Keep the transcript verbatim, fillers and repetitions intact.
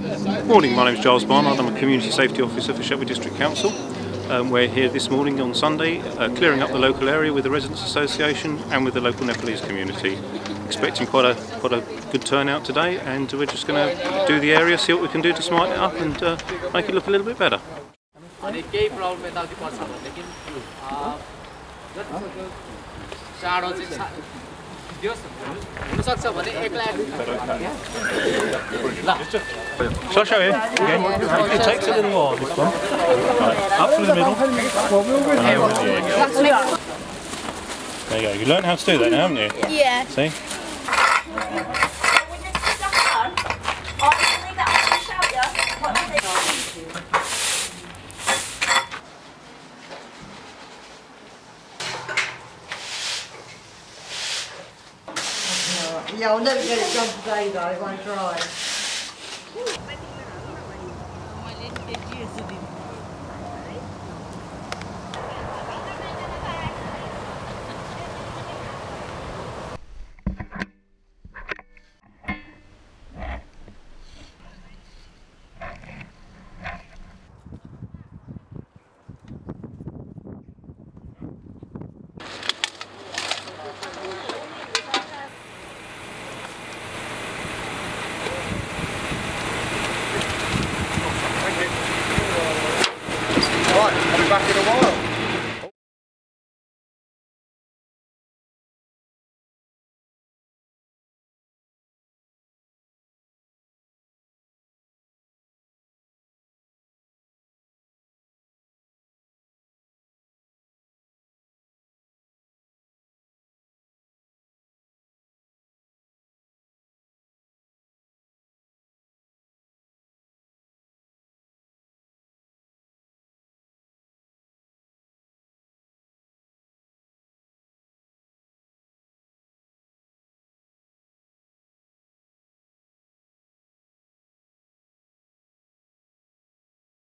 Morning, my name is Giles Barnard. I'm a Community Safety Officer for Shepway District Council. Um, we're here this morning on Sunday uh, clearing up the local area with the Residents Association and with the local Nepalese community. Expecting quite a quite a good turnout today, and we're just going to do the area, see what we can do to smarten it up and uh, make it look a little bit better. Shall I show you? Okay. It takes a little while, this one. Right. Up through the middle. There you go. You learned how to do that now, haven't you? Yeah. See? Yeah, I'll never get it done today though, it won't dry.